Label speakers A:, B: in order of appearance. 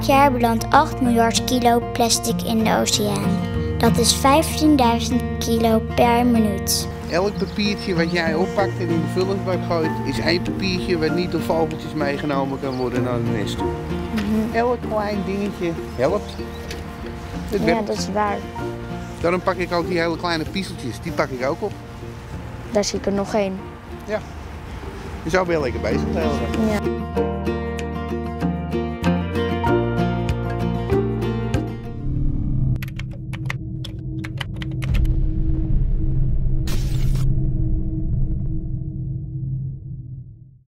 A: Elk jaar belandt 8 miljard kilo plastic in de oceaan. Dat is 15.000 kilo per minuut.
B: Elk papiertje wat jij oppakt en in de vullersbak gooit, is één papiertje wat niet door vogeltjes meegenomen kan worden naar de nest toe. Elk klein dingetje helpt. Het werkt.
A: Dat is waar.
B: Daarom pak ik ook die hele kleine piezeltjes, die pak ik ook op.
A: Daar zie ik er nog één.
B: Ja. Je zou wel lekker bezig zijn.
A: Ja.